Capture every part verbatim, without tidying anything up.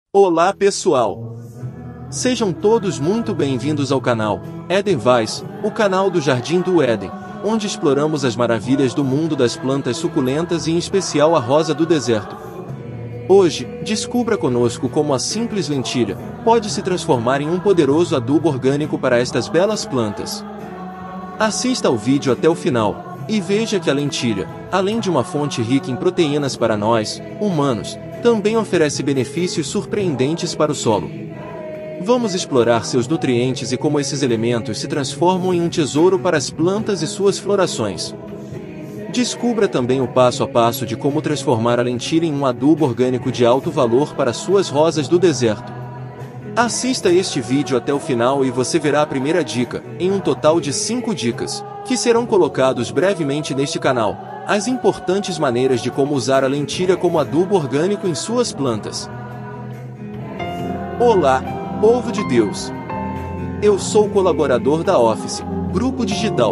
Olá pessoal! Sejam todos muito bem-vindos ao canal Edenweiss, o canal do Jardim do Éden, onde exploramos as maravilhas do mundo das plantas suculentas e em especial a rosa do deserto. Hoje, descubra conosco como a simples lentilha pode se transformar em um poderoso adubo orgânico para estas belas plantas. Assista ao vídeo até o final e veja que a lentilha, além de uma fonte rica em proteínas para nós, humanos, também oferece benefícios surpreendentes para o solo. Vamos explorar seus nutrientes e como esses elementos se transformam em um tesouro para as plantas e suas florações. Descubra também o passo a passo de como transformar a lentilha em um adubo orgânico de alto valor para suas rosas do deserto. Assista este vídeo até o final e você verá a primeira dica, em um total de cinco dicas, que serão colocados brevemente neste canal, as importantes maneiras de como usar a lentilha como adubo orgânico em suas plantas. Olá, povo de Deus! Eu sou colaborador da Office, Grupo Digital.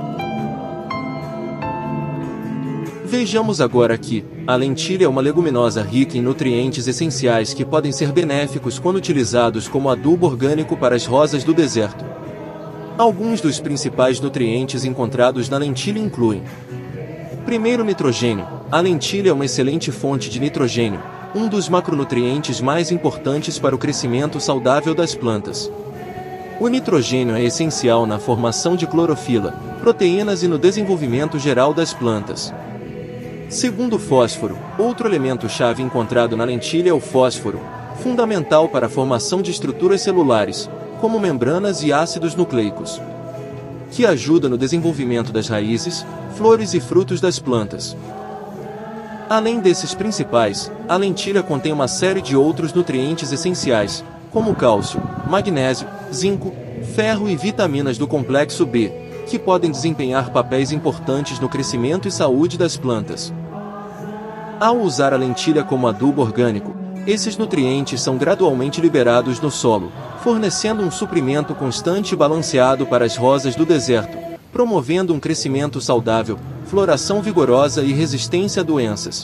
Vejamos agora que a lentilha é uma leguminosa rica em nutrientes essenciais que podem ser benéficos quando utilizados como adubo orgânico para as rosas do deserto. Alguns dos principais nutrientes encontrados na lentilha incluem: primeiro, nitrogênio. A lentilha é uma excelente fonte de nitrogênio, um dos macronutrientes mais importantes para o crescimento saudável das plantas. O nitrogênio é essencial na formação de clorofila, proteínas e no desenvolvimento geral das plantas. Segundo, fósforo. Outro elemento-chave encontrado na lentilha é o fósforo, fundamental para a formação de estruturas celulares, como membranas e ácidos nucleicos, que ajuda no desenvolvimento das raízes, flores e frutos das plantas. Além desses principais, a lentilha contém uma série de outros nutrientes essenciais, como cálcio, magnésio, zinco, ferro e vitaminas do complexo B, que podem desempenhar papéis importantes no crescimento e saúde das plantas. Ao usar a lentilha como adubo orgânico, esses nutrientes são gradualmente liberados no solo, fornecendo um suprimento constante e balanceado para as rosas do deserto, promovendo um crescimento saudável, floração vigorosa e resistência a doenças.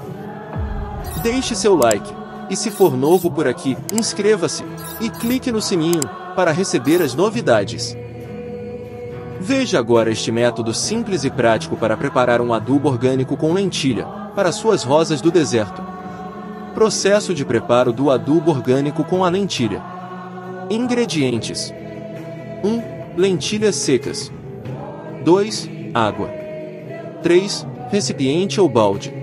Deixe seu like, e se for novo por aqui, inscreva-se, e clique no sininho, para receber as novidades. Veja agora este método simples e prático para preparar um adubo orgânico com lentilha, para suas rosas do deserto. Processo de preparo do adubo orgânico com a lentilha. Ingredientes: um. Lentilhas secas. dois. Água. três. Recipiente ou balde.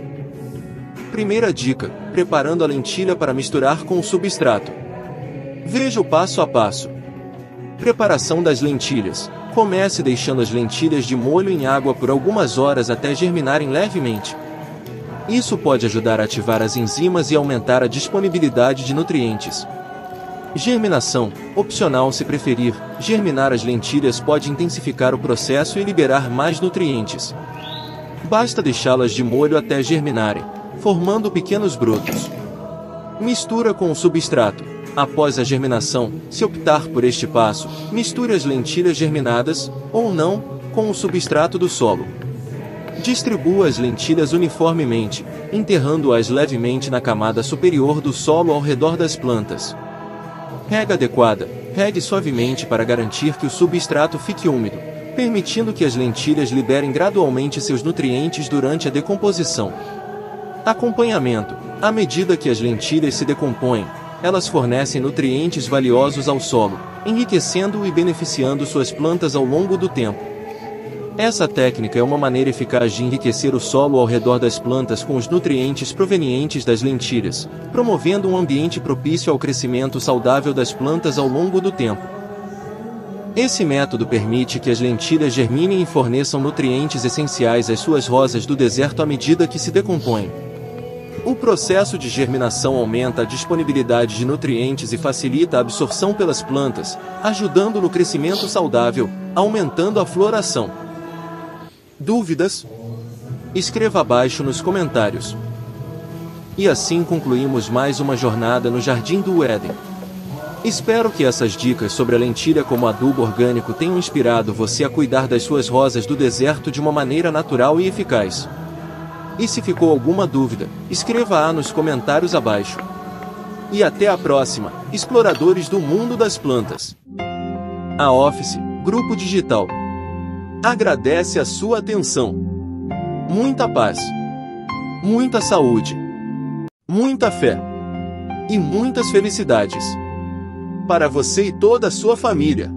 Primeira dica: preparando a lentilha para misturar com o substrato. Veja o passo a passo. Preparação das lentilhas. Comece deixando as lentilhas de molho em água por algumas horas até germinarem levemente. Isso pode ajudar a ativar as enzimas e aumentar a disponibilidade de nutrientes. Germinação. Opcional se preferir, germinar as lentilhas pode intensificar o processo e liberar mais nutrientes. Basta deixá-las de molho até germinarem, formando pequenos brotos. Mistura com o substrato. Após a germinação, se optar por este passo, misture as lentilhas germinadas, ou não, com o substrato do solo. Distribua as lentilhas uniformemente, enterrando-as levemente na camada superior do solo ao redor das plantas. Rega adequada. Regue suavemente para garantir que o substrato fique úmido, permitindo que as lentilhas liberem gradualmente seus nutrientes durante a decomposição. Acompanhamento. À medida que as lentilhas se decompõem, elas fornecem nutrientes valiosos ao solo, enriquecendo e beneficiando suas plantas ao longo do tempo. Essa técnica é uma maneira eficaz de enriquecer o solo ao redor das plantas com os nutrientes provenientes das lentilhas, promovendo um ambiente propício ao crescimento saudável das plantas ao longo do tempo. Esse método permite que as lentilhas germinem e forneçam nutrientes essenciais às suas rosas do deserto à medida que se decompõem. O processo de germinação aumenta a disponibilidade de nutrientes e facilita a absorção pelas plantas, ajudando no crescimento saudável, aumentando a floração. Dúvidas? Escreva abaixo nos comentários. E assim concluímos mais uma jornada no Jardim do Éden. Espero que essas dicas sobre a lentilha como adubo orgânico tenham inspirado você a cuidar das suas rosas do deserto de uma maneira natural e eficaz. E se ficou alguma dúvida, escreva-a nos comentários abaixo. E até a próxima, exploradores do mundo das plantas. A Office, Grupo Digital, agradece a sua atenção. Muita paz, muita saúde, muita fé e muitas felicidades para você e toda a sua família.